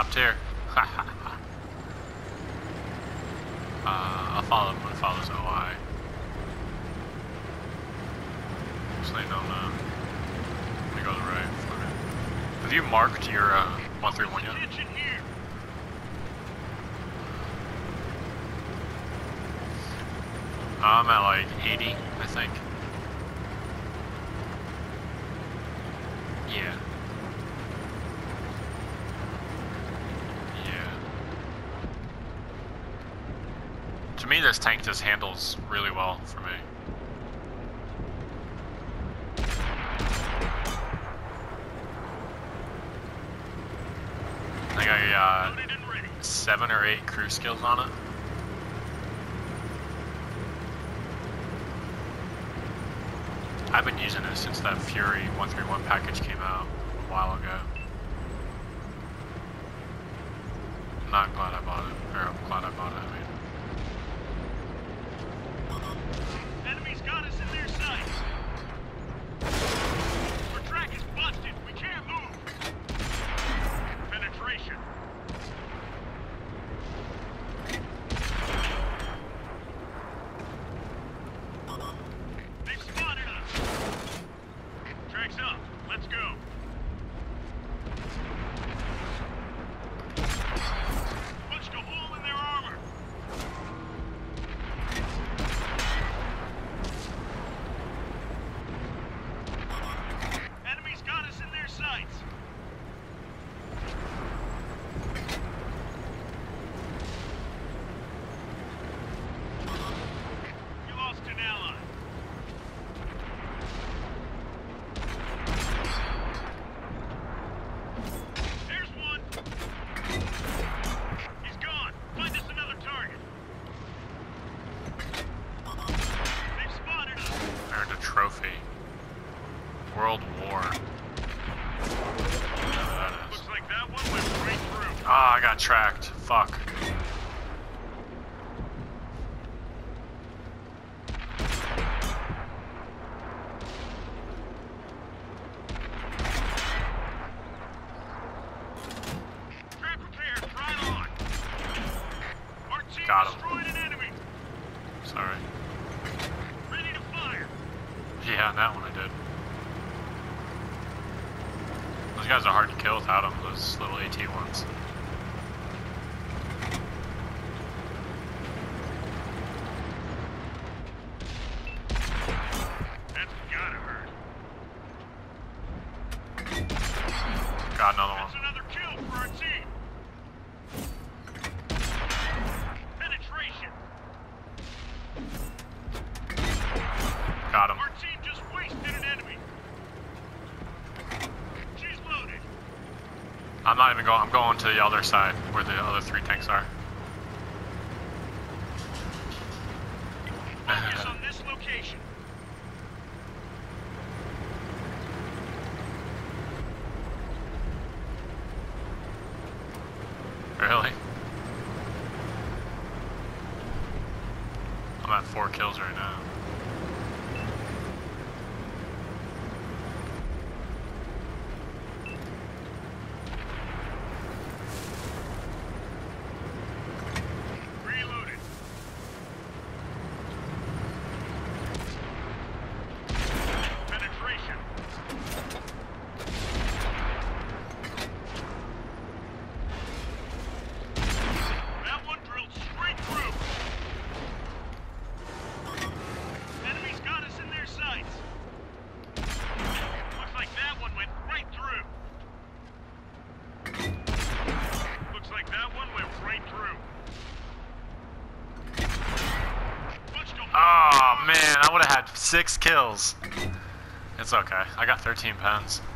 Top tier. I'll follow what follows OI. So they don't know. Let me go to the right. Have you marked your 131 yet? I'm at like 80, I think. Yeah. Yeah. To me, this tank just handles really well for me. I think I got 7 or 8 crew skills on it. I've been using it since that Fury 131 package came out a while ago. I'm not glad I bought it, or I'm glad I bought it, I mean. Enemies got us in their sights. Our track is busted. We can't move. Penetration. They've spotted us. Track's up. Let's go. Punched a hole in their armor. Enemies got us in their sights. You lost an ally. There's one. He's gone. Find us another target. They've spotted us. Earned a trophy. World War. Whatever that is. Looks like that one went right through. Ah, I got tracked. Fuck. Trap repaired. Right on. Our team Got him. destroyed an enemy. Sorry. Ready to fire. Yeah, on that one I did. Those guys are hard to kill without them, those little AT ones. That's gotta hurt. Got another That's one. another kill for our team. Penetration. Got him. Our team just wasted an enemy. She's loaded. I'm not even going, I'm going to the other side where the other 3 tanks are. Focus on this location. Really? I'm at 4 kills right now. Reloaded. Penetration. That one drilled straight through. Enemies got us in their sights. Looks like that one went right through. Looks like that one went right through. Punched a hole. Oh man, I would have had 6 kills. It's okay. I got 13 pens.